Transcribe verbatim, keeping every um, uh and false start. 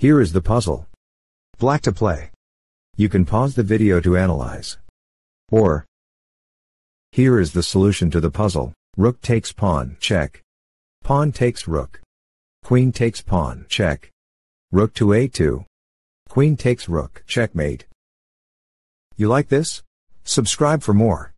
Here is the puzzle. Black to play. You can pause the video to analyze. Or, here is the solution to the puzzle. Rook takes pawn, check. Pawn takes rook. Queen takes pawn, check. Rook to a two. Queen takes rook, checkmate. You like this? Subscribe for more.